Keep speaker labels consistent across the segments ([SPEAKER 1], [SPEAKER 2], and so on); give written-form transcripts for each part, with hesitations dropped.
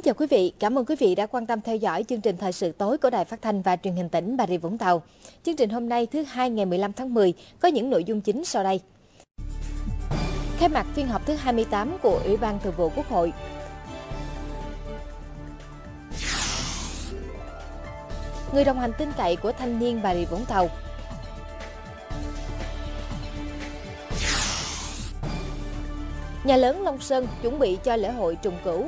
[SPEAKER 1] chào quý vị, cảm ơn quý vị đã quan tâm theo dõi chương trình Thời sự tối của Đài Phát thanh và Truyền hình tỉnh Bà Rịa Vũng Tàu. Chương trình hôm nay thứ Hai ngày 15 tháng 10 có những nội dung chính sau đây. Khai mạc phiên họp thứ 28 của Ủy ban Thường vụ Quốc hội. Người đồng hành tin cậy của thanh niên Bà Rịa Vũng Tàu. Nhà lớn Long Sơn chuẩn bị cho lễ hội trùng cửu.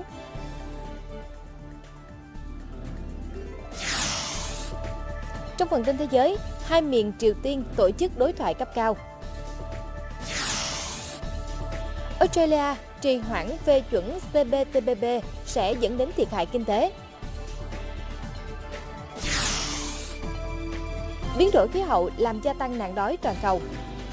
[SPEAKER 1] Trong phần tin thế giới, hai miền Triều Tiên tổ chức đối thoại cấp cao. Australia trì hoãn phê chuẩn CPTPP sẽ dẫn đến thiệt hại kinh tế. Biến đổi khí hậu làm gia tăng nạn đói toàn cầu.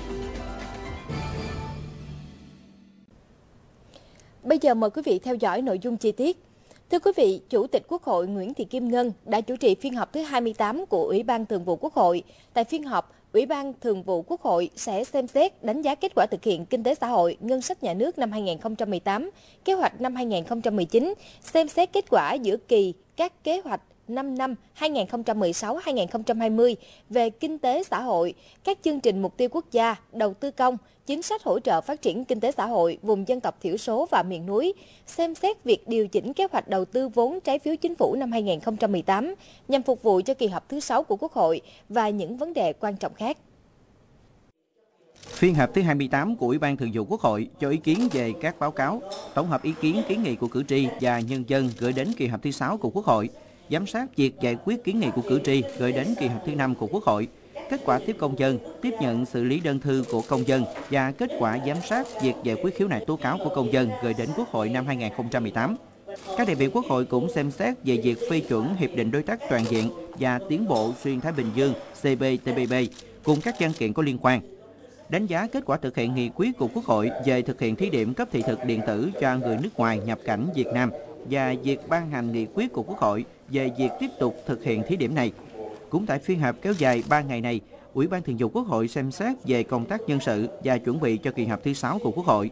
[SPEAKER 1] Bây giờ mời quý vị theo dõi nội dung chi tiết. Thưa quý vị, Chủ tịch Quốc hội Nguyễn Thị Kim Ngân đã chủ trì phiên họp thứ 28 của Ủy ban Thường vụ Quốc hội. Tại phiên họp, Ủy ban Thường vụ Quốc hội sẽ xem xét đánh giá kết quả thực hiện kinh tế xã hội, ngân sách nhà nước năm 2018, kế hoạch năm 2019, xem xét kết quả giữa kỳ các kế hoạch 5 năm 2016-2020 về kinh tế xã hội, các chương trình mục tiêu quốc gia, đầu tư công, chính sách hỗ trợ phát triển kinh tế xã hội vùng dân tộc thiểu số và miền núi, xem xét việc điều chỉnh kế hoạch đầu tư vốn trái phiếu chính phủ năm 2018 nhằm phục vụ cho kỳ họp thứ 6 của Quốc hội và những vấn đề quan trọng khác.
[SPEAKER 2] Phiên họp thứ 28 của Ủy ban Thường vụ Quốc hội cho ý kiến về các báo cáo, tổng hợp ý kiến kiến nghị của cử tri và nhân dân gửi đến kỳ họp thứ 6 của Quốc hội, giám sát việc giải quyết kiến nghị của cử tri gửi đến kỳ họp thứ 5 của Quốc hội, kết quả tiếp công dân, tiếp nhận xử lý đơn thư của công dân và kết quả giám sát việc giải quyết khiếu nại tố cáo của công dân gửi đến Quốc hội năm 2018. Các đại biểu Quốc hội cũng xem xét về việc phê chuẩn Hiệp định Đối tác Toàn diện và Tiến bộ Xuyên Thái Bình Dương CPTPP cùng các văn kiện có liên quan. Đánh giá kết quả thực hiện nghị quyết của Quốc hội về thực hiện thí điểm cấp thị thực điện tử cho người nước ngoài nhập cảnh Việt Nam và việc ban hành nghị quyết của Quốc hội về việc tiếp tục thực hiện thí điểm này. Cũng tại phiên họp kéo dài 3 ngày này, Ủy ban Thường vụ Quốc hội xem xét về công tác nhân sự và chuẩn bị cho kỳ họp thứ 6 của Quốc hội.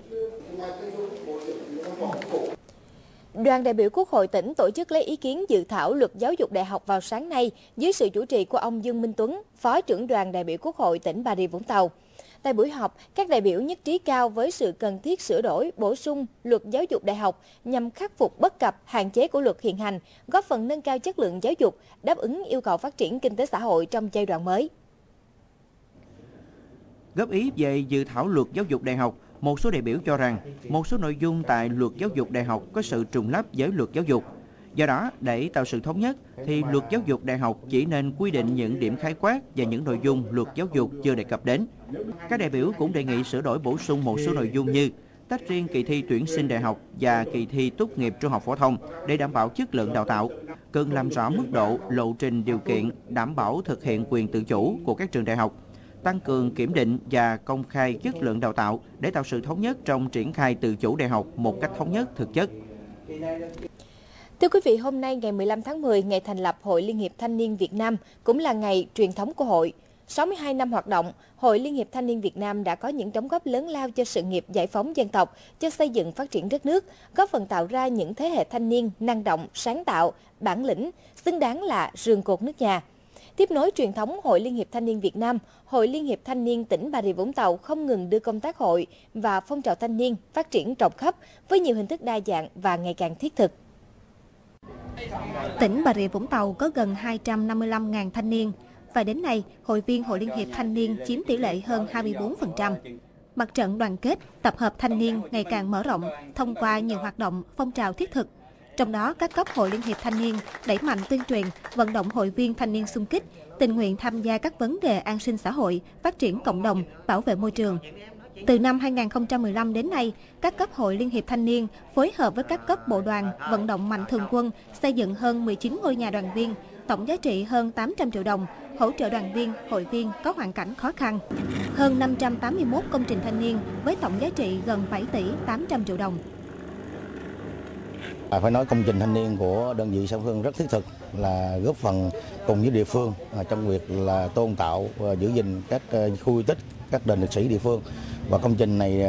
[SPEAKER 1] Đoàn đại biểu Quốc hội tỉnh tổ chức lấy ý kiến dự thảo luật giáo dục đại học vào sáng nay dưới sự chủ trì của ông Dương Minh Tuấn, Phó trưởng đoàn đại biểu Quốc hội tỉnh Bà Rịa Vũng Tàu. Tại buổi họp, các đại biểu nhất trí cao với sự cần thiết sửa đổi, bổ sung luật giáo dục đại học nhằm khắc phục bất cập, hạn chế của luật hiện hành, góp phần nâng cao chất lượng giáo dục, đáp ứng yêu cầu phát triển kinh tế xã hội trong giai đoạn mới.
[SPEAKER 2] Góp ý về dự thảo luật giáo dục đại học, một số đại biểu cho rằng một số nội dung tại luật giáo dục đại học có sự trùng lắp với luật giáo dục. Do đó, để tạo sự thống nhất, thì luật giáo dục đại học chỉ nên quy định những điểm khái quát và những nội dung luật giáo dục chưa đề cập đến. Các đại biểu cũng đề nghị sửa đổi bổ sung một số nội dung như tách riêng kỳ thi tuyển sinh đại học và kỳ thi tốt nghiệp trung học phổ thông để đảm bảo chất lượng đào tạo, cần làm rõ mức độ, lộ trình điều kiện đảm bảo thực hiện quyền tự chủ của các trường đại học, tăng cường kiểm định và công khai chất lượng đào tạo để tạo sự thống nhất trong triển khai tự chủ đại học một cách thống nhất thực chất.
[SPEAKER 1] Thưa quý vị, hôm nay ngày 15 tháng 10, ngày thành lập Hội Liên hiệp Thanh niên Việt Nam, cũng là ngày truyền thống của hội. 62 năm hoạt động, Hội Liên hiệp Thanh niên Việt Nam đã có những đóng góp lớn lao cho sự nghiệp giải phóng dân tộc, cho xây dựng phát triển đất nước, góp phần tạo ra những thế hệ thanh niên năng động, sáng tạo, bản lĩnh, xứng đáng là giường cột nước nhà. Tiếp nối truyền thống Hội Liên hiệp Thanh niên Việt Nam, Hội Liên hiệp Thanh niên tỉnh Bà Rịa Vũng Tàu không ngừng đưa công tác hội và phong trào thanh niên phát triển rộng khắp với nhiều hình thức đa dạng và ngày càng thiết thực.
[SPEAKER 3] Tỉnh Bà Rịa Vũng Tàu có gần 255.000 thanh niên và đến nay, hội viên Hội Liên hiệp Thanh niên chiếm tỷ lệ hơn 24%. Mặt trận đoàn kết, tập hợp thanh niên ngày càng mở rộng thông qua nhiều hoạt động, phong trào thiết thực. Trong đó, các cấp Hội Liên hiệp Thanh niên đẩy mạnh tuyên truyền, vận động hội viên thanh niên xung kích, tình nguyện tham gia các vấn đề an sinh xã hội, phát triển cộng đồng, bảo vệ môi trường. Từ năm 2015 đến nay, các cấp Hội Liên hiệp Thanh niên phối hợp với các cấp bộ đoàn vận động mạnh thường quân xây dựng hơn 19 ngôi nhà đoàn viên, tổng giá trị hơn 800 triệu đồng, hỗ trợ đoàn viên, hội viên có hoàn cảnh khó khăn. Hơn 581 công trình thanh niên với tổng giá trị gần 7 tỷ 800 triệu đồng.
[SPEAKER 4] Phải nói công trình thanh niên của đơn vị xã Phương rất thiết thực, là góp phần cùng với địa phương trong việc là tôn tạo và giữ gìn các khu di tích, các đền liệt sĩ địa phương. Và công trình này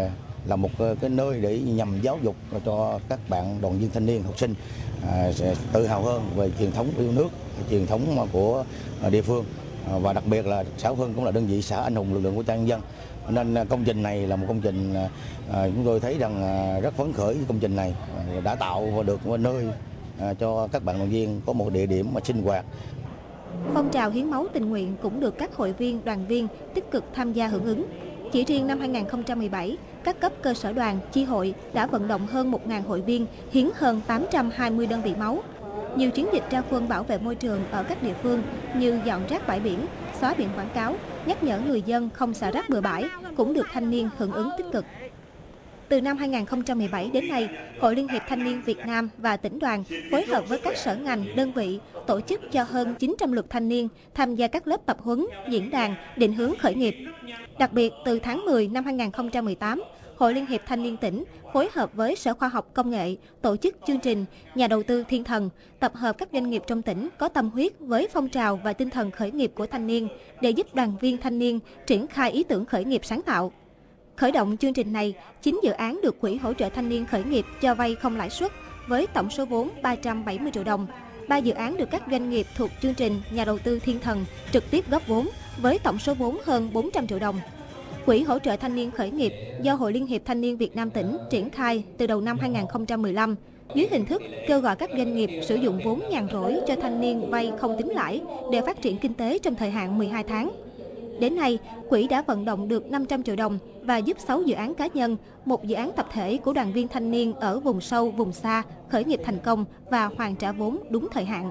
[SPEAKER 4] là một cái nơi để nhằm giáo dục cho các bạn đoàn viên thanh niên học sinh sẽ tự hào hơn về truyền thống yêu nước, truyền thống của địa phương, và đặc biệt là xã Hưng cũng là đơn vị xã anh hùng lực lượng vũ trang nhân dân, nên công trình này là một công trình chúng tôi thấy rằng rất phấn khởi. Công trình này đã tạo được một nơi cho các bạn đoàn viên có một địa điểm mà sinh hoạt.
[SPEAKER 3] Phong trào hiến máu tình nguyện cũng được các hội viên, đoàn viên tích cực tham gia hưởng ứng. Chỉ riêng năm 2017, các cấp cơ sở đoàn, chi hội đã vận động hơn 1.000 hội viên hiến hơn 820 đơn vị máu. Nhiều chiến dịch ra quân bảo vệ môi trường ở các địa phương như dọn rác bãi biển, xóa biển quảng cáo, nhắc nhở người dân không xả rác bừa bãi cũng được thanh niên hưởng ứng tích cực. Từ năm 2017 đến nay, Hội Liên hiệp Thanh niên Việt Nam và tỉnh đoàn phối hợp với các sở ngành, đơn vị tổ chức cho hơn 900 lượt thanh niên tham gia các lớp tập huấn, diễn đàn, định hướng khởi nghiệp. Đặc biệt, từ tháng 10 năm 2018, Hội Liên hiệp Thanh niên tỉnh phối hợp với Sở Khoa học Công nghệ tổ chức chương trình Nhà đầu tư thiên thần, tập hợp các doanh nghiệp trong tỉnh có tâm huyết với phong trào và tinh thần khởi nghiệp của thanh niên để giúp đoàn viên thanh niên triển khai ý tưởng khởi nghiệp sáng tạo. Khởi động chương trình này, 9 dự án được Quỹ hỗ trợ thanh niên khởi nghiệp cho vay không lãi suất với tổng số vốn 370 triệu đồng. 3 dự án được các doanh nghiệp thuộc chương trình Nhà đầu tư thiên thần trực tiếp góp vốn với tổng số vốn hơn 400 triệu đồng. Quỹ hỗ trợ thanh niên khởi nghiệp do Hội Liên hiệp Thanh niên Việt Nam tỉnh triển khai từ đầu năm 2015 dưới hình thức kêu gọi các doanh nghiệp sử dụng vốn nhàn rỗi cho thanh niên vay không tính lãi để phát triển kinh tế trong thời hạn 12 tháng. Đến nay, quỹ đã vận động được 500 triệu đồng và giúp 6 dự án cá nhân, 1 dự án tập thể của đoàn viên thanh niên ở vùng sâu, vùng xa khởi nghiệp thành công và hoàn trả vốn đúng thời hạn.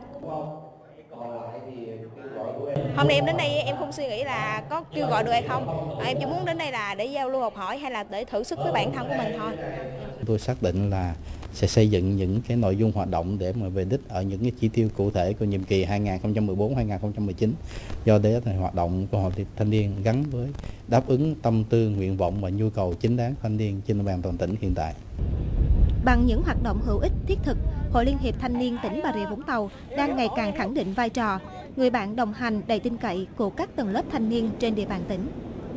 [SPEAKER 5] Hôm nay em đến đây em không suy nghĩ là có kêu gọi được hay không. Em chỉ muốn đến đây là để giao lưu học hỏi hay là để thử sức với bản thân của mình thôi.
[SPEAKER 6] Tôi xác định là sẽ xây dựng những cái nội dung hoạt động để mà về đích ở những cái chỉ tiêu cụ thể của nhiệm kỳ 2014-2019. Do đấy thì hoạt động của Hội Thanh niên gắn với đáp ứng tâm tư, nguyện vọng và nhu cầu chính đáng thanh niên trên địa bàn toàn tỉnh hiện tại.
[SPEAKER 3] Bằng những hoạt động hữu ích thiết thực, Hội Liên hiệp Thanh niên tỉnh Bà Rịa Vũng Tàu đang ngày càng khẳng định vai trò người bạn đồng hành đầy tin cậy của các tầng lớp thanh niên trên địa bàn tỉnh.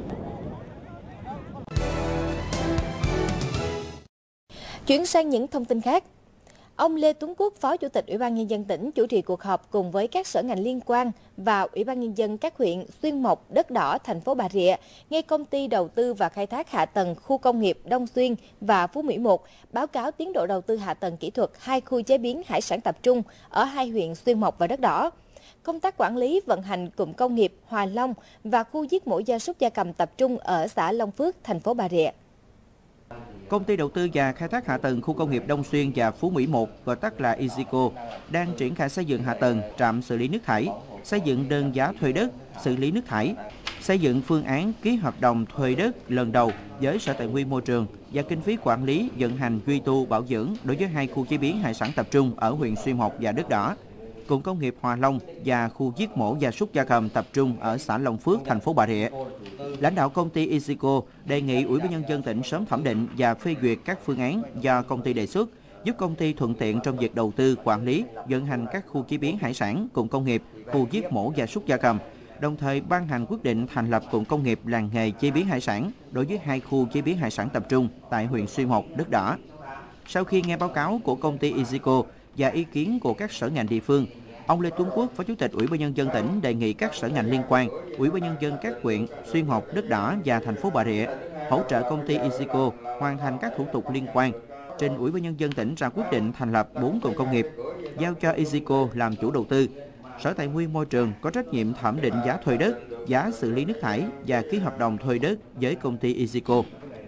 [SPEAKER 1] Chuyển sang những thông tin khác. Ông Lê Tuấn Quốc, Phó Chủ tịch Ủy ban Nhân dân tỉnh chủ trì cuộc họp cùng với các sở ngành liên quan và Ủy ban Nhân dân các huyện Xuyên Mộc, Đất Đỏ, thành phố Bà Rịa nghe Công ty Đầu tư và Khai thác Hạ tầng Khu công nghiệp Đông Xuyên và Phú Mỹ 1 báo cáo tiến độ đầu tư hạ tầng kỹ thuật 2 khu chế biến hải sản tập trung ở 2 huyện Xuyên Mộc và Đất Đỏ. Công tác quản lý vận hành cụm công nghiệp Hòa Long và khu giết mổ gia súc gia cầm tập trung ở xã Long Phước, thành phố Bà Rịa.
[SPEAKER 2] Công ty đầu tư và khai thác hạ tầng khu công nghiệp Đông Xuyên và Phú Mỹ 1, gọi tắt là EasyCo, đang triển khai xây dựng hạ tầng trạm xử lý nước thải, xây dựng đơn giá thuê đất, xử lý nước thải, xây dựng phương án ký hợp đồng thuê đất lần đầu với Sở Tài nguyên Môi trường và kinh phí quản lý, vận hành, duy tu, bảo dưỡng đối với 2 khu chế biến hải sản tập trung ở huyện Xuyên Mộc và Đất Đỏ, cụm công nghiệp Hòa Long và khu giết mổ gia súc gia cầm tập trung ở xã Long Phước, thành phố Bà Rịa. Lãnh đạo công ty EasyCo đề nghị Ủy ban Nhân dân tỉnh sớm thẩm định và phê duyệt các phương án do công ty đề xuất, giúp công ty thuận tiện trong việc đầu tư, quản lý, vận hành các khu chế biến hải sản, cụm công nghiệp, khu giết mổ gia súc gia cầm, đồng thời ban hành quyết định thành lập cụm công nghiệp làng nghề chế biến hải sản đối với 2 khu chế biến hải sản tập trung tại huyện Xuyên Mộc, Đất Đỏ. Sau khi nghe báo cáo của công ty EasyCo và ý kiến của các sở ngành địa phương, ông Lê Tuấn Quốc, Phó Chủ tịch Ủy ban Nhân dân tỉnh đề nghị các sở ngành liên quan, Ủy ban Nhân dân các huyện Xuyên Mộc, Đất Đỏ và thành phố Bà Rịa hỗ trợ công ty EasyCo hoàn thành các thủ tục liên quan. Trình Ủy ban Nhân dân tỉnh ra quyết định thành lập 4 cụm công nghiệp, giao cho EasyCo làm chủ đầu tư. Sở Tài nguyên Môi trường có trách nhiệm thẩm định giá thuê đất, giá xử lý nước thải và ký hợp đồng thuê đất với công ty EasyCo.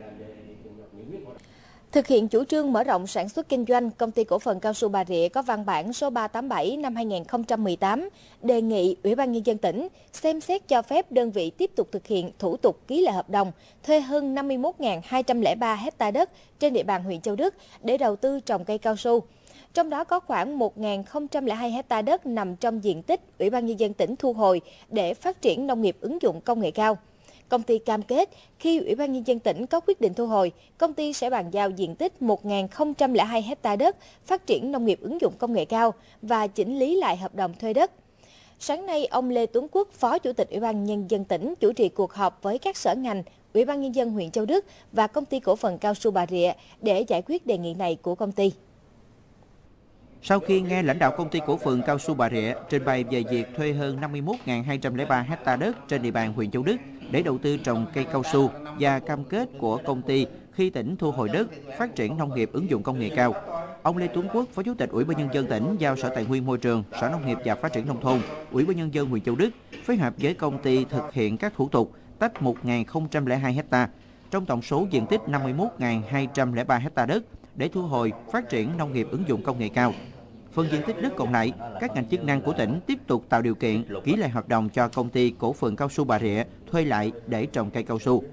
[SPEAKER 1] Thực hiện chủ trương mở rộng sản xuất kinh doanh, Công ty Cổ phần Cao su Bà Rịa có văn bản số 387 năm 2018 đề nghị Ủy ban Nhân dân tỉnh xem xét cho phép đơn vị tiếp tục thực hiện thủ tục ký lại hợp đồng thuê hơn 51.203 hectare đất trên địa bàn huyện Châu Đức để đầu tư trồng cây cao su. Trong đó có khoảng 1.002 hectare đất nằm trong diện tích Ủy ban Nhân dân tỉnh thu hồi để phát triển nông nghiệp ứng dụng công nghệ cao. Công ty cam kết khi Ủy ban Nhân dân tỉnh có quyết định thu hồi, công ty sẽ bàn giao diện tích 1.002 hectare đất phát triển nông nghiệp ứng dụng công nghệ cao và chỉnh lý lại hợp đồng thuê đất. Sáng nay, ông Lê Tuấn Quốc, Phó Chủ tịch Ủy ban Nhân dân tỉnh chủ trì cuộc họp với các sở ngành, Ủy ban Nhân dân huyện Châu Đức và Công ty Cổ phần Cao su Bà Rịa để giải quyết đề nghị này của công ty.
[SPEAKER 2] Sau khi nghe lãnh đạo Công ty Cổ phần Cao su Bà Rịa trình bày về việc thuê hơn 51.203 ha đất trên địa bàn huyện Châu Đức để đầu tư trồng cây cao su và cam kết của công ty khi tỉnh thu hồi đất, phát triển nông nghiệp ứng dụng công nghệ cao, ông Lê Tuấn Quốc, Phó Chủ tịch Ủy ban Nhân dân tỉnh giao Sở Tài nguyên Môi trường, Sở Nông nghiệp và Phát triển Nông thôn, Ủy ban Nhân dân huyện Châu Đức phối hợp với công ty thực hiện các thủ tục tách 1.002 ha trong tổng số diện tích 51.203 ha đất để thu hồi, phát triển nông nghiệp ứng dụng công nghệ cao. Phần diện tích đất còn lại, các ngành chức năng của tỉnh tiếp tục tạo điều kiện ký lại hợp đồng cho Công ty Cổ phần Cao su Bà Rịa thuê lại để trồng cây cao su.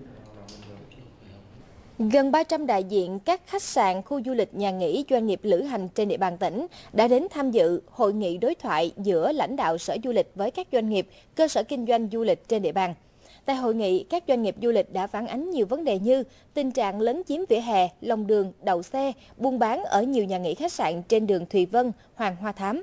[SPEAKER 1] Gần 300 đại diện các khách sạn, khu du lịch, nhà nghỉ, doanh nghiệp lữ hành trên địa bàn tỉnh đã đến tham dự hội nghị đối thoại giữa lãnh đạo Sở Du lịch với các doanh nghiệp, cơ sở kinh doanh du lịch trên địa bàn. Tại hội nghị, các doanh nghiệp du lịch đã phản ánh nhiều vấn đề như tình trạng lấn chiếm vỉa hè, lòng đường, đậu xe, buôn bán ở nhiều nhà nghỉ khách sạn trên đường Thùy Vân, Hoàng Hoa Thám.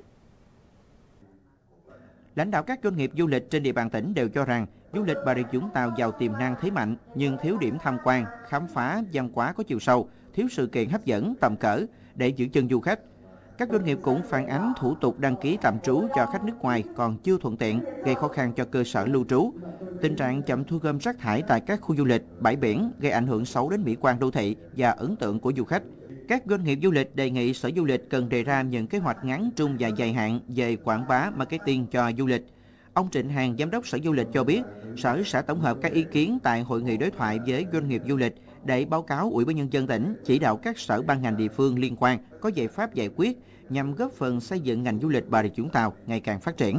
[SPEAKER 2] Lãnh đạo các doanh nghiệp du lịch trên địa bàn tỉnh đều cho rằng du lịch Bà Rịa Vũng Tàu giàu tiềm năng thế mạnh nhưng thiếu điểm tham quan, khám phá văn hóa có chiều sâu, thiếu sự kiện hấp dẫn tầm cỡ để giữ chân du khách. Các doanh nghiệp cũng phản ánh thủ tục đăng ký tạm trú cho khách nước ngoài còn chưa thuận tiện, gây khó khăn cho cơ sở lưu trú. Tình trạng chậm thu gom rác thải tại các khu du lịch, bãi biển gây ảnh hưởng xấu đến mỹ quan đô thị và ấn tượng của du khách. Các doanh nghiệp du lịch đề nghị Sở Du lịch cần đề ra những kế hoạch ngắn, trung và dài hạn về quảng bá, marketing cho du lịch. Ông Trịnh Hàn, Giám đốc Sở Du lịch cho biết, Sở sẽ tổng hợp các ý kiến tại hội nghị đối thoại với doanh nghiệp du lịch để báo cáo Ủy ban Nhân dân tỉnh, chỉ đạo các sở ban ngành địa phương liên quan có giải pháp giải quyết nhằm góp phần xây dựng ngành du lịch Bà Rịa Vũng Tàu ngày càng phát triển.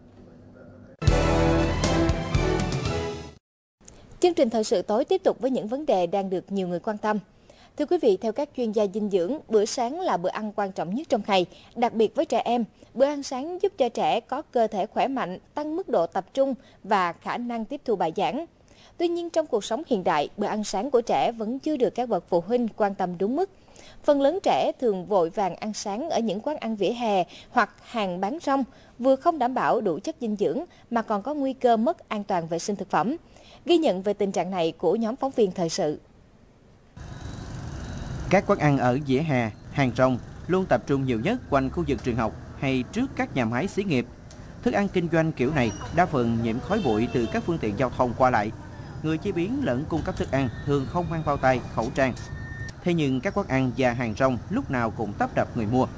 [SPEAKER 1] Chương trình thời sự tối tiếp tục với những vấn đề đang được nhiều người quan tâm. Thưa quý vị, theo các chuyên gia dinh dưỡng, bữa sáng là bữa ăn quan trọng nhất trong ngày, đặc biệt với trẻ em. Bữa ăn sáng giúp cho trẻ có cơ thể khỏe mạnh, tăng mức độ tập trung và khả năng tiếp thu bài giảng. Tuy nhiên, trong cuộc sống hiện đại, bữa ăn sáng của trẻ vẫn chưa được các bậc phụ huynh quan tâm đúng mức. Phần lớn trẻ thường vội vàng ăn sáng ở những quán ăn vỉa hè hoặc hàng bán rong, vừa không đảm bảo đủ chất dinh dưỡng mà còn có nguy cơ mất an toàn vệ sinh thực phẩm. Ghi nhận về tình trạng này của nhóm phóng viên thời sự.
[SPEAKER 2] Các quán ăn ở vỉa hè, hàng rong luôn tập trung nhiều nhất quanh khu vực trường học hay trước các nhà máy xí nghiệp. Thức ăn kinh doanh kiểu này đa phần nhiễm khói bụi từ các phương tiện giao thông qua lại. Người chế biến lẫn cung cấp thức ăn thường không mang bao tay, khẩu trang. Thế nhưng các quán ăn và hàng rong lúc nào cũng tấp nập người mua.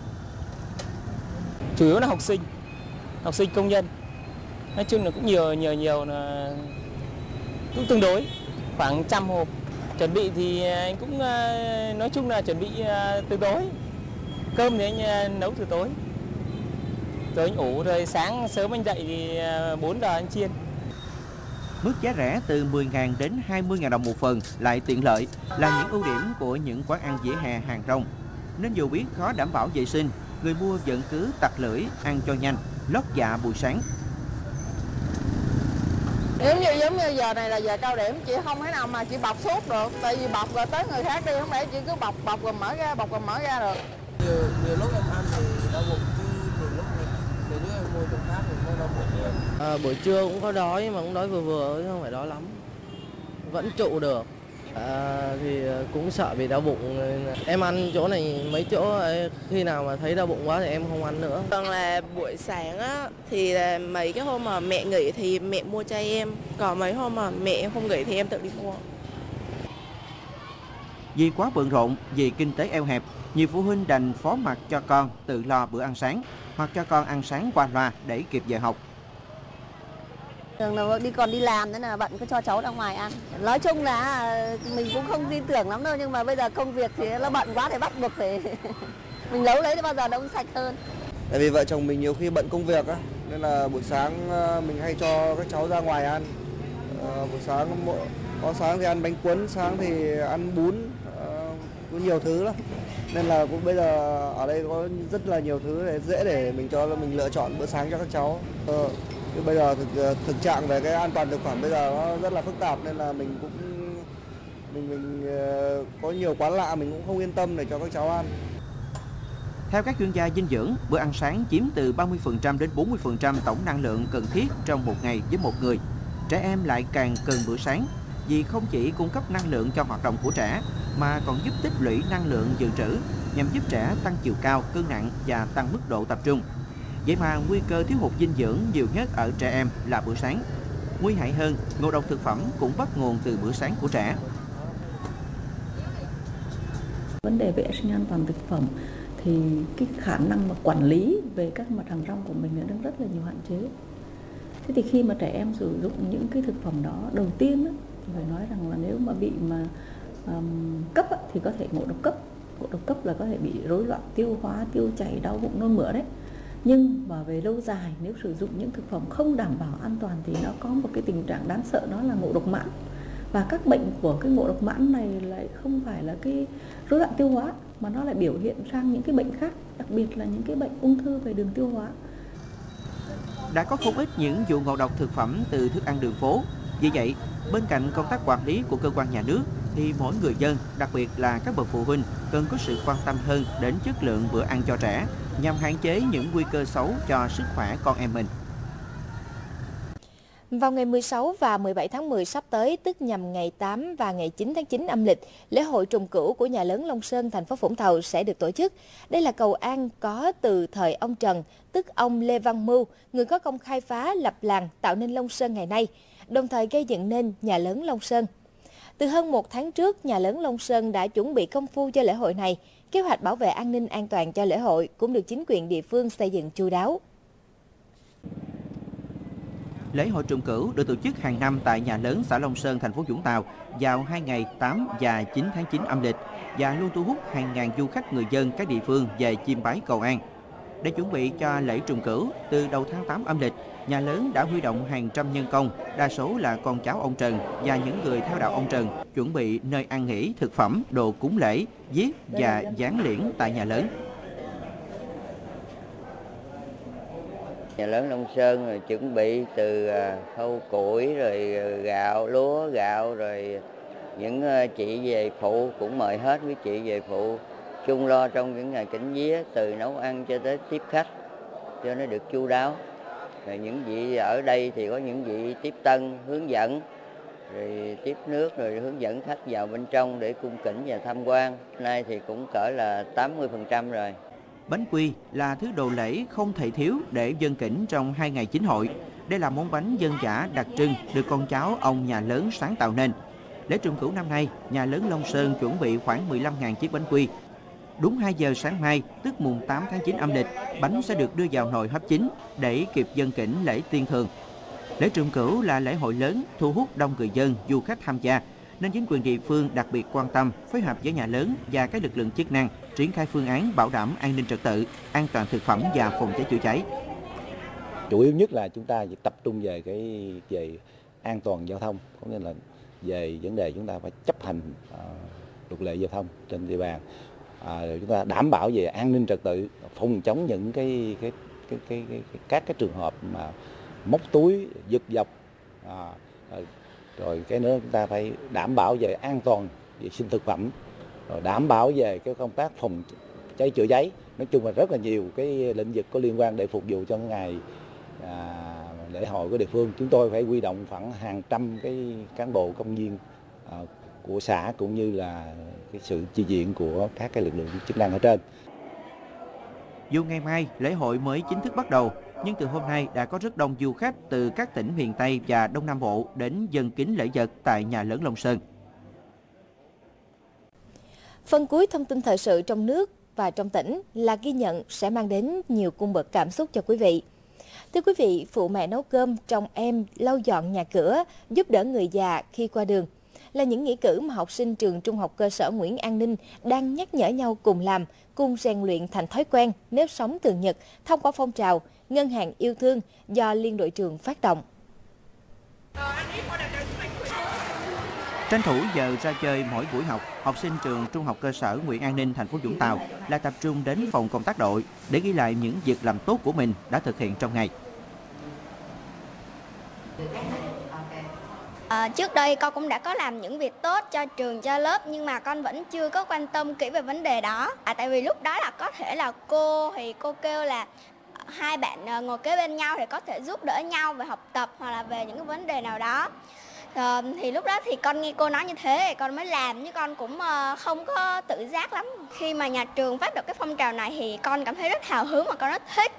[SPEAKER 7] Chủ yếu là học sinh công nhân. Nói chung là cũng nhiều là cũng tương đối, khoảng 100 hộp. Chuẩn bị thì anh cũng nói chung là chuẩn bị từ tối. Cơm thì anh nấu từ tối. Rồi anh ủ, rồi sáng sớm anh dậy thì 4 giờ anh chiên.
[SPEAKER 2] Mức giá rẻ từ 10.000 đến 20.000 đồng một phần lại tiện lợi là những ưu điểm của những quán ăn vỉa hè, hàng rong. Nên dù biết khó đảm bảo vệ sinh, người mua vẫn cứ tặc lưỡi ăn cho nhanh, lót dạ buổi sáng.
[SPEAKER 8] Giống như giờ này là giờ cao điểm, chị không thể nào mà chị bọc suốt được, tại vì bọc rồi tới người khác đi, không lẽ chị cứ bọc rồi mở ra, bọc rồi mở ra được.
[SPEAKER 9] Nhiều lúc em ăn thì đau bụng, chứ nhiều lúc nếu như em mua chỗ khác thì không đau bụng. Buổi trưa cũng có đói nhưng mà cũng đói vừa chứ không phải đói lắm, vẫn trụ được. Thì cũng sợ bị đau bụng. Em ăn chỗ này mấy chỗ ấy, khi nào mà thấy đau bụng quá thì em không ăn nữa.
[SPEAKER 10] Còn là buổi sáng á, thì là mấy cái hôm mà mẹ nghỉ thì mẹ mua cho em, còn mấy hôm mà mẹ không nghỉ thì em tự đi mua.
[SPEAKER 2] Vì quá bận rộn, vì kinh tế eo hẹp, nhiều phụ huynh đành phó mặc cho con tự lo bữa ăn sáng hoặc cho con ăn sáng qua loa để kịp giờ học.
[SPEAKER 11] Thường là còn đi làm nên là bận cứ cho cháu ra ngoài ăn. Nói chung là mình cũng không tin tưởng lắm đâu, nhưng mà bây giờ công việc thì nó bận quá thì bắt buộc phải mình nấu lấy thì bao giờ nó cũng sạch hơn.
[SPEAKER 9] Tại vì vợ chồng mình nhiều khi bận công việc á, nên là buổi sáng mình hay cho các cháu ra ngoài ăn. Buổi sáng có sáng thì ăn bánh cuốn, sáng thì ăn bún, có nhiều thứ lắm. Nên là cũng bây giờ ở đây có rất là nhiều thứ để dễ để mình lựa chọn bữa sáng cho các cháu. Nhưng bây giờ thực trạng về cái an toàn thực phẩm bây giờ nó rất là phức tạp, nên là mình cũng có nhiều quán lạ mình cũng không yên tâm để cho các cháu ăn.
[SPEAKER 2] Theo các chuyên gia dinh dưỡng, bữa ăn sáng chiếm từ 30% đến 40% tổng năng lượng cần thiết trong một ngày với một người. Trẻ em lại càng cần bữa sáng. vì không chỉ cung cấp năng lượng cho hoạt động của trẻ mà còn giúp tích lũy năng lượng dự trữ nhằm giúp trẻ tăng chiều cao, cân nặng và tăng mức độ tập trung. Vậy mà nguy cơ thiếu hụt dinh dưỡng nhiều nhất ở trẻ em là bữa sáng. Nguy hại hơn, ngộ độc thực phẩm cũng bắt nguồn từ bữa sáng của trẻ.
[SPEAKER 12] Vấn đề vệ sinh an toàn thực phẩm thì cái khả năng mà quản lý về các mặt hàng rau của mình đang rất là nhiều hạn chế. Thế thì khi mà trẻ em sử dụng những cái thực phẩm đó, đầu tiên thì phải nói rằng là nếu mà bị cấp thì có thể ngộ độc cấp. Ngộ độc cấp là có thể bị rối loạn tiêu hóa, tiêu chảy, đau bụng, nôn mửa đấy. Nhưng mà về lâu dài, nếu sử dụng những thực phẩm không đảm bảo an toàn thì nó có một cái tình trạng đáng sợ, đó là ngộ độc mãn. Và các bệnh của cái ngộ độc mãn này lại không phải là cái rối loạn tiêu hóa mà nó lại biểu hiện sang những cái bệnh khác, đặc biệt là những cái bệnh ung thư về đường tiêu hóa.
[SPEAKER 2] Đã có không ít những vụ ngộ độc thực phẩm từ thức ăn đường phố. Vì vậy, bên cạnh công tác quản lý của cơ quan nhà nước thì mỗi người dân, đặc biệt là các bậc phụ huynh cần có sự quan tâm hơn đến chất lượng bữa ăn cho trẻ nhằm hạn chế những nguy cơ xấu cho sức khỏe con em mình.
[SPEAKER 1] Vào ngày 16 và 17 tháng 10 sắp tới, tức nhằm ngày 8 và ngày 9 tháng 9 âm lịch, lễ hội trùng cửu của nhà lớn Long Sơn, thành phố Vũng Tàu sẽ được tổ chức. Đây là cầu an có từ thời ông Trần, tức ông Lê Văn Mưu, người có công khai phá lập làng tạo nên Long Sơn ngày nay, đồng thời gây dựng nên nhà lớn Long Sơn. Từ hơn 1 tháng trước, nhà lớn Long Sơn đã chuẩn bị công phu cho lễ hội này. Kế hoạch bảo vệ an ninh an toàn cho lễ hội cũng được chính quyền địa phương xây dựng chu đáo.
[SPEAKER 2] Lễ hội trùng cửu được tổ chức hàng năm tại nhà lớn xã Long Sơn, thành phố Vũng Tàu vào 2 ngày 8 và 9 tháng 9 âm lịch và luôn thu hút hàng ngàn du khách người dân các địa phương về chiêm bái cầu an. Để chuẩn bị cho lễ trùng cửu, từ đầu tháng 8 âm lịch, nhà lớn đã huy động hàng trăm nhân công, đa số là con cháu ông Trần và những người theo đạo ông Trần, chuẩn bị nơi ăn nghỉ, thực phẩm, đồ cúng lễ, viết và dán liễn tại nhà lớn.
[SPEAKER 13] Nhà lớn Long Sơn rồi chuẩn bị từ khâu củi rồi gạo, lúa, gạo rồi những chị về phụ cũng mời hết quý chị về phụ chung lo trong những ngày cảnh vía, từ nấu ăn cho tới tiếp khách cho nó được chu đáo. Rồi những vị ở đây thì có những vị tiếp tân hướng dẫn, rồi tiếp nước, rồi hướng dẫn khách vào bên trong để cung kính và tham quan. Nay thì cũng cỡ là 80% rồi.
[SPEAKER 2] Bánh quy là thứ đồ lễ không thể thiếu để dâng kính trong 2 ngày chính hội. Đây là món bánh dân dã đặc trưng được con cháu ông nhà lớn sáng tạo nên. Lễ trùng cửu năm nay, nhà lớn Long Sơn chuẩn bị khoảng 15.000 chiếc bánh quy. Đúng 2 giờ sáng mai, tức mùng 8 tháng 9 âm lịch, bánh sẽ được đưa vào nồi hấp chín để kịp dâng kính lễ tiên thường. Lễ trùng cửu là lễ hội lớn thu hút đông người dân, du khách tham gia, nên chính quyền địa phương đặc biệt quan tâm, phối hợp với nhà lớn và các lực lượng chức năng triển khai phương án bảo đảm an ninh trật tự, an toàn thực phẩm và phòng cháy chữa cháy.
[SPEAKER 14] Chủ yếu nhất là chúng ta tập trung về về an toàn giao thông, có nghĩa là về vấn đề chúng ta phải chấp hành luật lệ giao thông trên địa bàn. Chúng ta đảm bảo về an ninh trật tự, phòng chống những các cái trường hợp mà móc túi, giật dọc, rồi cái nữa chúng ta phải đảm bảo về an toàn vệ sinh thực phẩm, rồi đảm bảo về cái công tác phòng cháy chữa cháy. Nói chung là rất là nhiều cái lĩnh vực có liên quan để phục vụ cho ngày lễ hội của địa phương. Chúng tôi phải huy động khoảng hàng trăm cái cán bộ công nhân của xã cũng như là cái sự chi viện của các cái lực lượng chức năng ở trên.
[SPEAKER 2] Dù ngày mai lễ hội mới chính thức bắt đầu, nhưng từ hôm nay đã có rất đông du khách từ các tỉnh miền Tây và Đông Nam Bộ đến dâng kính lễ vật tại nhà lớn Long Sơn.
[SPEAKER 1] Phần cuối thông tin thời sự trong nước và trong tỉnh là ghi nhận sẽ mang đến nhiều cung bậc cảm xúc cho quý vị. Thưa quý vị, phụ mẹ nấu cơm, trông em lau dọn nhà cửa, giúp đỡ người già khi qua đường là những nghĩa cử mà học sinh trường Trung học cơ sở Nguyễn An Ninh đang nhắc nhở nhau cùng làm, cùng rèn luyện thành thói quen nếp sống thường nhật thông qua phong trào Ngân hàng yêu thương do Liên đội trường phát động.
[SPEAKER 2] Tranh thủ giờ ra chơi mỗi buổi học, học sinh trường Trung học cơ sở Nguyễn An Ninh, thành phố Vũng Tàu lại tập trung đến phòng công tác đội để ghi lại những việc làm tốt của mình đã thực hiện trong ngày.
[SPEAKER 15] Trước đây con cũng đã có làm những việc tốt cho trường, cho lớp, nhưng mà con vẫn chưa có quan tâm kỹ về vấn đề đó. Tại vì lúc đó là có thể là cô kêu là hai bạn ngồi kế bên nhau thì có thể giúp đỡ nhau về học tập hoặc là về những cái vấn đề nào đó. Thì lúc đó thì con nghe cô nói như thế, con mới làm, chứ con cũng không có tự giác lắm. Khi mà nhà trường phát động cái phong trào này thì con cảm thấy rất hào hứng và con rất thích.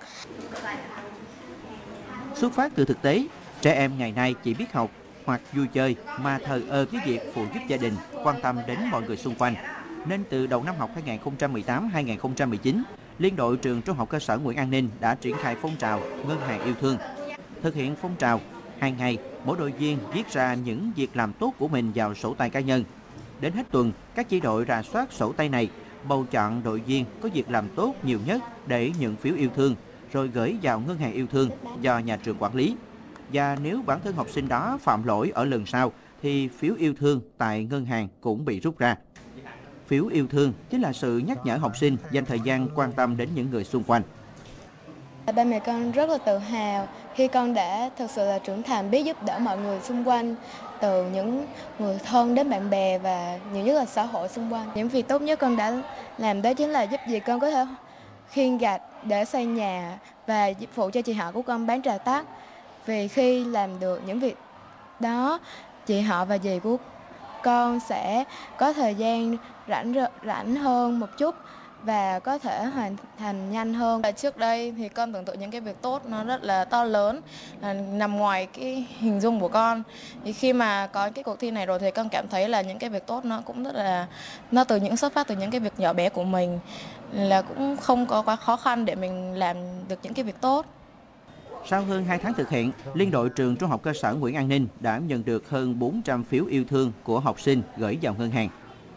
[SPEAKER 2] Xuất phát từ thực tế, trẻ em ngày nay chỉ biết học hoặc vui chơi mà thờ ơ với việc phụ giúp gia đình, quan tâm đến mọi người xung quanh. Nên từ đầu năm học 2018-2019, Liên đội trường Trung học cơ sở Nguyễn An Ninh đã triển khai phong trào Ngân hàng yêu thương. Thực hiện phong trào, hàng ngày, mỗi đội viên viết ra những việc làm tốt của mình vào sổ tay cá nhân. Đến hết tuần, các chi đội rà soát sổ tay này, bầu chọn đội viên có việc làm tốt nhiều nhất để nhận phiếu yêu thương, rồi gửi vào Ngân hàng yêu thương do nhà trường quản lý. Và nếu bản thân học sinh đó phạm lỗi ở lần sau, thì phiếu yêu thương tại ngân hàng cũng bị rút ra. Phiếu yêu thương chính là sự nhắc nhở học sinh dành thời gian quan tâm đến những người xung quanh.
[SPEAKER 16] Ba mẹ con rất là tự hào khi con đã thực sự là trưởng thành, biết giúp đỡ mọi người xung quanh, từ những người thân đến bạn bè và nhiều nhất là xã hội xung quanh. Những việc tốt nhất con đã làm đó chính là giúp dì con có thể khiêng gạch để xây nhà và phụ cho chị họ của con bán trà tắc. Vì khi làm được những việc đó, chị họ và dì của con sẽ có thời gian rảnh hơn một chút và có thể hoàn thành nhanh hơn.
[SPEAKER 8] Trước đây thì con tưởng tượng những cái việc tốt nó rất là to lớn, nằm ngoài cái hình dung của con. Thì khi mà có cái cuộc thi này rồi thì con cảm thấy là những cái việc tốt nó cũng rất là, nó xuất phát từ những cái việc nhỏ bé của mình, là cũng không có quá khó khăn để mình làm được những cái việc tốt.
[SPEAKER 2] Sau hơn 2 tháng thực hiện, Liên đội trường Trung học cơ sở Nguyễn An Ninh đã nhận được hơn 400 phiếu yêu thương của học sinh gửi vào ngân hàng.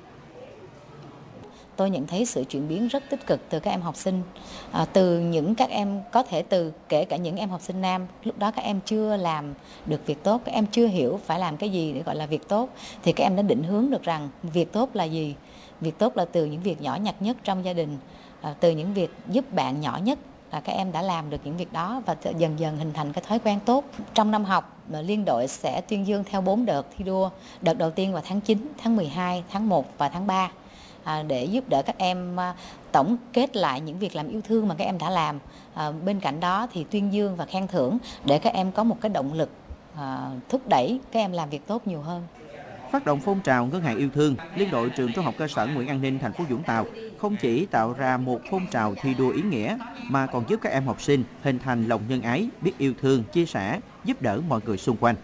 [SPEAKER 17] Tôi nhận thấy sự chuyển biến rất tích cực từ các em học sinh, từ những các em có thể kể cả những em học sinh nam, lúc đó các em chưa làm được việc tốt, các em chưa hiểu phải làm cái gì để gọi là việc tốt, thì các em đã định hướng được rằng việc tốt là gì. Việc tốt là từ những việc nhỏ nhặt nhất trong gia đình, từ những việc giúp bạn nhỏ nhất, là các em đã làm được những việc đó và dần dần hình thành cái thói quen tốt. Trong năm học, Liên đội sẽ tuyên dương theo 4 đợt thi đua. Đợt đầu tiên vào tháng 9, tháng 12, tháng 1 và tháng 3 để giúp đỡ các em tổng kết lại những việc làm yêu thương mà các em đã làm. Bên cạnh đó thì tuyên dương và khen thưởng để các em có một cái động lực thúc đẩy các em làm việc tốt nhiều hơn.
[SPEAKER 2] Phát động phong trào Ngân hàng yêu thương, Liên đội trường Trung học cơ sở Nguyễn An Ninh, thành phố Vũng Tàu không chỉ tạo ra một phong trào thi đua ý nghĩa mà còn giúp các em học sinh hình thành lòng nhân ái, biết yêu thương, chia sẻ, giúp đỡ mọi người xung quanh.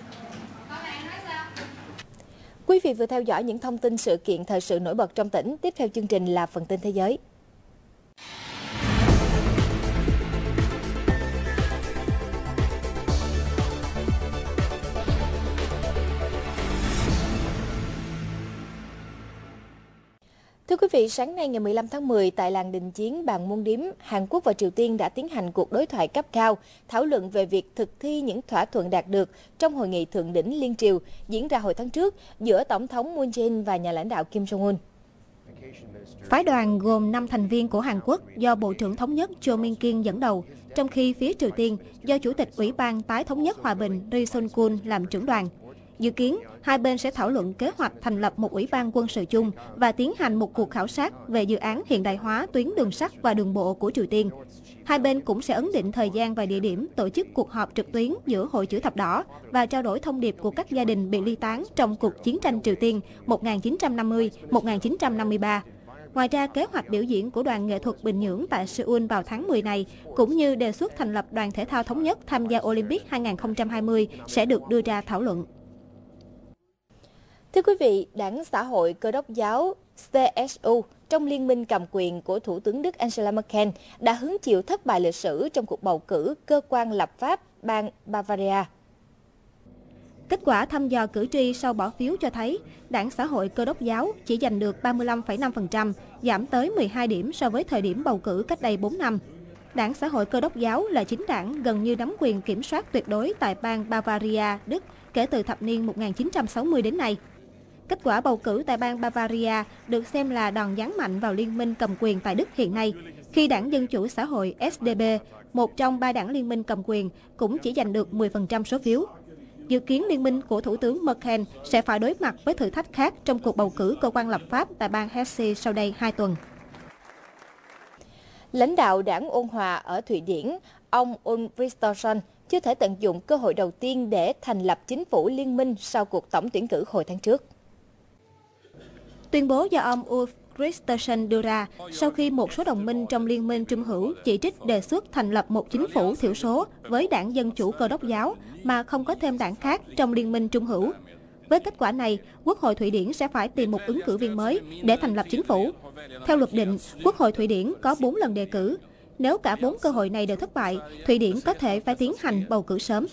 [SPEAKER 1] Quý vị vừa theo dõi những thông tin sự kiện thời sự nổi bật trong tỉnh. Tiếp theo chương trình là phần tin thế giới. Thưa quý vị, sáng nay ngày 15 tháng 10 tại làng đình chiến Bàn Môn Điếm, Hàn Quốc và Triều Tiên đã tiến hành cuộc đối thoại cấp cao, thảo luận về việc thực thi những thỏa thuận đạt được trong hội nghị thượng đỉnh liên triều diễn ra hồi tháng trước giữa Tổng thống Moon Jae-in và nhà lãnh đạo Kim Jong-un.
[SPEAKER 3] Phái đoàn gồm 5 thành viên của Hàn Quốc do Bộ trưởng Thống nhất Cho Min-kyung dẫn đầu, trong khi phía Triều Tiên do Chủ tịch Ủy ban Tái thống nhất hòa bình Ri Son-kun làm trưởng đoàn. Dự kiến, hai bên sẽ thảo luận kế hoạch thành lập một ủy ban quân sự chung và tiến hành một cuộc khảo sát về dự án hiện đại hóa tuyến đường sắt và đường bộ của Triều Tiên. Hai bên cũng sẽ ấn định thời gian và địa điểm tổ chức cuộc họp trực tuyến giữa Hội Chữ Thập Đỏ và trao đổi thông điệp của các gia đình bị ly tán trong cuộc chiến tranh Triều Tiên 1950-1953. Ngoài ra, kế hoạch biểu diễn của đoàn nghệ thuật Bình Nhưỡng tại Seoul vào tháng 10 này, cũng như đề xuất thành lập đoàn thể thao thống nhất tham gia Olympic 2020 sẽ được đưa ra thảo luận.
[SPEAKER 1] Thưa quý vị, Đảng Xã hội Cơ đốc giáo CSU trong liên minh cầm quyền của Thủ tướng Đức Angela Merkel đã hứng chịu thất bại lịch sử trong cuộc bầu cử cơ quan lập pháp bang Bavaria.
[SPEAKER 3] Kết quả thăm dò cử tri sau bỏ phiếu cho thấy Đảng Xã hội Cơ đốc giáo chỉ giành được 35,5%, giảm tới 12 điểm so với thời điểm bầu cử cách đây 4 năm. Đảng Xã hội Cơ đốc giáo là chính đảng gần như nắm quyền kiểm soát tuyệt đối tại bang Bavaria, Đức kể từ thập niên 1960 đến nay. Kết quả bầu cử tại bang Bavaria được xem là đòn giáng mạnh vào liên minh cầm quyền tại Đức hiện nay, khi Đảng Dân Chủ Xã hội SDP, một trong 3 đảng liên minh cầm quyền, cũng chỉ giành được 10% số phiếu. Dự kiến liên minh của Thủ tướng Merkel sẽ phải đối mặt với thử thách khác trong cuộc bầu cử cơ quan lập pháp tại bang Hesse sau đây 2 tuần.
[SPEAKER 1] Lãnh đạo đảng Ôn Hòa ở Thụy Điển, ông Ulf Kristersson chưa thể tận dụng cơ hội đầu tiên để thành lập chính phủ liên minh sau cuộc tổng tuyển cử hồi tháng trước.
[SPEAKER 3] Tuyên bố do ông Ulf Kristersson đưa ra sau khi một số đồng minh trong Liên minh Trung hữu chỉ trích đề xuất thành lập một chính phủ thiểu số với đảng Dân chủ Cơ đốc giáo mà không có thêm đảng khác trong Liên minh Trung hữu. Với kết quả này, Quốc hội Thụy Điển sẽ phải tìm một ứng cử viên mới để thành lập chính phủ. Theo luật định, Quốc hội Thụy Điển có 4 lần đề cử. Nếu cả 4 cơ hội này đều thất bại, Thụy Điển có thể phải tiến hành bầu cử sớm.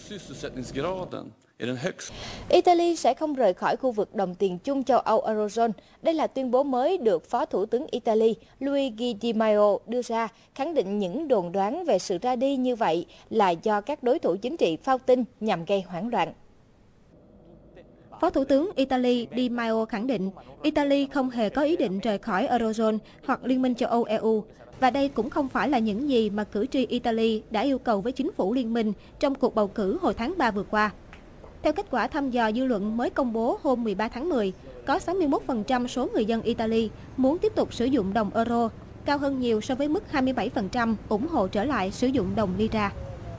[SPEAKER 1] Italy sẽ không rời khỏi khu vực đồng tiền chung châu Âu Eurozone. Đây là tuyên bố mới được Phó Thủ tướng Italy Luigi Di Maio đưa ra, khẳng định những đồn đoán về sự ra đi như vậy là do các đối thủ chính trị phao tin nhằm gây hoảng loạn.
[SPEAKER 3] Phó Thủ tướng Italy Di Maio khẳng định Italy không hề có ý định rời khỏi Eurozone hoặc Liên minh châu Âu EU. Và đây cũng không phải là những gì mà cử tri Italy đã yêu cầu với chính phủ liên minh trong cuộc bầu cử hồi tháng 3 vừa qua. Theo kết quả thăm dò dư luận mới công bố hôm 13 tháng 10, có 61% số người dân Italy muốn tiếp tục sử dụng đồng euro, cao hơn nhiều so với mức 27% ủng hộ trở lại sử dụng đồng lira.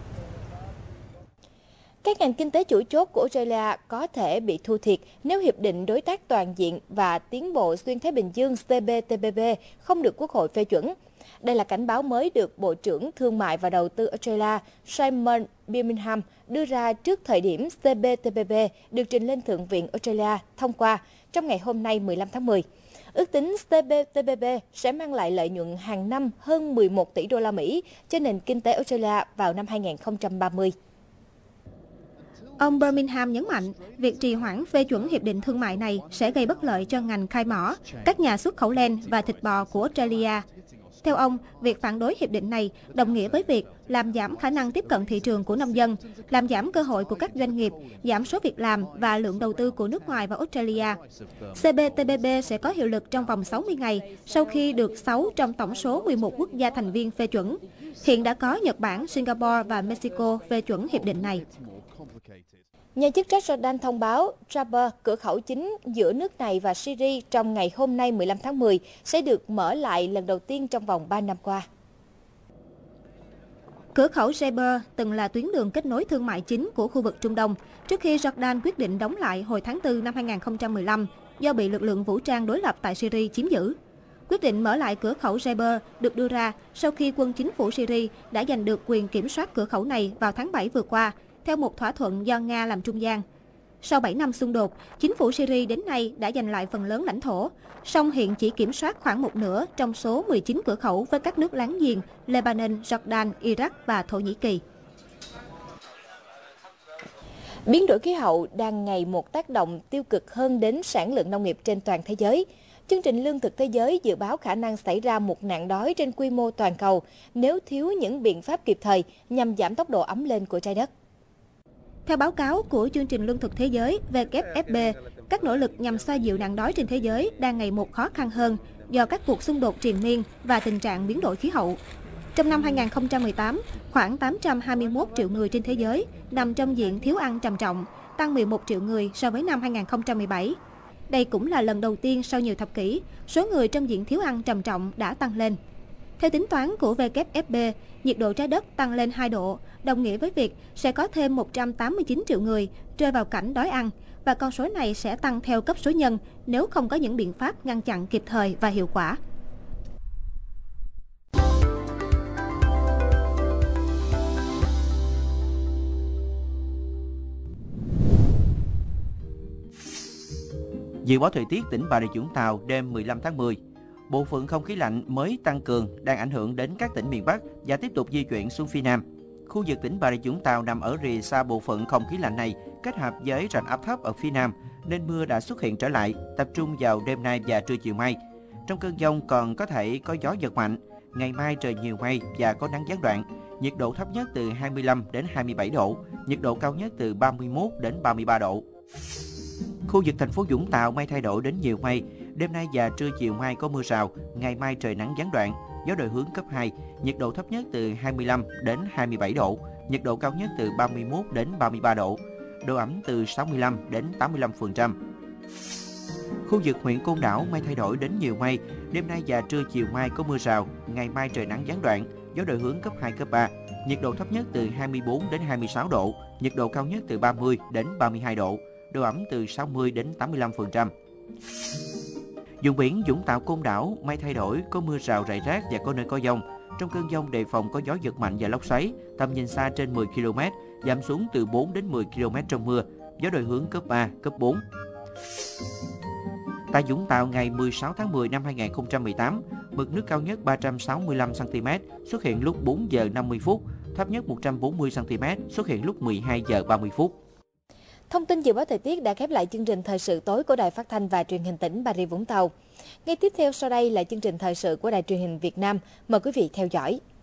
[SPEAKER 1] Các ngành kinh tế chủ chốt của Australia có thể bị thua thiệt nếu Hiệp định Đối tác Toàn diện và Tiến bộ Xuyên Thái Bình Dương CPTPP không được Quốc hội phê chuẩn. Đây là cảnh báo mới được Bộ trưởng Thương mại và Đầu tư Australia Simon Birmingham đưa ra trước thời điểm CPTPP được trình lên Thượng viện Australia thông qua trong ngày hôm nay 15 tháng 10. Ước tính CPTPP sẽ mang lại lợi nhuận hàng năm hơn 11 tỷ đô la Mỹ cho nền kinh tế Australia vào năm 2030.
[SPEAKER 3] Ông Birmingham nhấn mạnh, việc trì hoãn phê chuẩn hiệp định thương mại này sẽ gây bất lợi cho ngành khai mỏ, các nhà xuất khẩu len và thịt bò của Australia. Theo ông, việc phản đối hiệp định này đồng nghĩa với việc làm giảm khả năng tiếp cận thị trường của nông dân, làm giảm cơ hội của các doanh nghiệp, giảm số việc làm và lượng đầu tư của nước ngoài vào Australia. CPTPP sẽ có hiệu lực trong vòng 60 ngày sau khi được 6 trong tổng số 11 quốc gia thành viên phê chuẩn. Hiện đã có Nhật Bản, Singapore và Mexico phê chuẩn hiệp định này.
[SPEAKER 1] Nhà chức trách Jordan thông báo Rafah, cửa khẩu chính giữa nước này và Syria trong ngày hôm nay 15 tháng 10, sẽ được mở lại lần đầu tiên trong vòng 3 năm qua.
[SPEAKER 3] Cửa khẩu Jebel từng là tuyến đường kết nối thương mại chính của khu vực Trung Đông, trước khi Jordan quyết định đóng lại hồi tháng 4 năm 2015 do bị lực lượng vũ trang đối lập tại Syria chiếm giữ. Quyết định mở lại cửa khẩu Jebel được đưa ra sau khi quân chính phủ Syria đã giành được quyền kiểm soát cửa khẩu này vào tháng 7 vừa qua, theo một thỏa thuận do Nga làm trung gian. Sau 7 năm xung đột, chính phủ Syria đến nay đã giành lại phần lớn lãnh thổ, song hiện chỉ kiểm soát khoảng một nửa trong số 19 cửa khẩu với các nước láng giềng Lebanon, Jordan, Iraq và Thổ Nhĩ Kỳ.
[SPEAKER 1] Biến đổi khí hậu đang ngày một tác động tiêu cực hơn đến sản lượng nông nghiệp trên toàn thế giới. Chương trình Lương thực Thế giới dự báo khả năng xảy ra một nạn đói trên quy mô toàn cầu nếu thiếu những biện pháp kịp thời nhằm giảm tốc độ ấm lên của trái đất.
[SPEAKER 3] Theo báo cáo của Chương trình Lương thực Thế giới WFP, các nỗ lực nhằm xoa dịu nạn đói trên thế giới đang ngày một khó khăn hơn do các cuộc xung đột triền miên và tình trạng biến đổi khí hậu. Trong năm 2018, khoảng 821 triệu người trên thế giới nằm trong diện thiếu ăn trầm trọng, tăng 11 triệu người so với năm 2017. Đây cũng là lần đầu tiên sau nhiều thập kỷ, số người trong diện thiếu ăn trầm trọng đã tăng lên. Theo tính toán của WFP, nhiệt độ trái đất tăng lên 2 độ, đồng nghĩa với việc sẽ có thêm 189 triệu người rơi vào cảnh đói ăn, và con số này sẽ tăng theo cấp số nhân nếu không có những biện pháp ngăn chặn kịp thời và hiệu quả.
[SPEAKER 2] Dự báo thời tiết tỉnh Bà Rịa Vũng Tàu đêm 15 tháng 10. Bộ phận không khí lạnh mới tăng cường đang ảnh hưởng đến các tỉnh miền Bắc và tiếp tục di chuyển xuống phía Nam. Khu vực tỉnh Bà Rịa Vũng Tàu nằm ở rìa xa bộ phận không khí lạnh này kết hợp với rãnh áp thấp ở phía Nam nên mưa đã xuất hiện trở lại, tập trung vào đêm nay và trưa chiều mai. Trong cơn dông còn có thể có gió giật mạnh. Ngày mai trời nhiều mây và có nắng gián đoạn. Nhiệt độ thấp nhất từ 25 đến 27 độ, nhiệt độ cao nhất từ 31 đến 33 độ. Khu vực thành phố Vũng Tàu mây thay đổi đến nhiều mây. Đêm nay và trưa chiều mai có mưa rào, ngày mai trời nắng gián đoạn, gió đổi hướng cấp 2, nhiệt độ thấp nhất từ 25 đến 27 độ, nhiệt độ cao nhất từ 31 đến 33 độ, độ ẩm từ 65 đến 85%. Khu vực huyện Côn Đảo mây thay đổi đến nhiều mây, đêm nay và trưa chiều mai có mưa rào, ngày mai trời nắng gián đoạn, gió đổi hướng cấp 2, cấp 3, nhiệt độ thấp nhất từ 24 đến 26 độ, nhiệt độ cao nhất từ 30 đến 32 độ, độ ẩm từ 60 đến 85%. Vùng biển Vũng Tàu, Côn Đảo, mây thay đổi, có mưa rào rải rác và có nơi có dông. Trong cơn dông đề phòng có gió giật mạnh và lốc xoáy, tầm nhìn xa trên 10 km, giảm xuống từ 4 đến 10 km trong mưa, gió đổi hướng cấp 3, cấp 4. Tại Vũng Tàu ngày 16 tháng 10 năm 2018, mực nước cao nhất 365 cm xuất hiện lúc 4 giờ 50 phút, thấp nhất 140 cm xuất hiện lúc 12 giờ 30 phút.
[SPEAKER 1] Thông tin dự báo thời tiết đã khép lại chương trình thời sự tối của Đài Phát thanh và Truyền hình tỉnh Bà Rịa Vũng Tàu. Ngay tiếp theo sau đây là chương trình thời sự của Đài Truyền hình Việt Nam. Mời quý vị theo dõi.